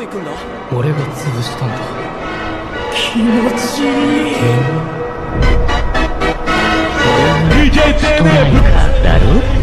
行くんだ？ 俺が潰したんだ。 気持ちいい。 それがストライカーだろ。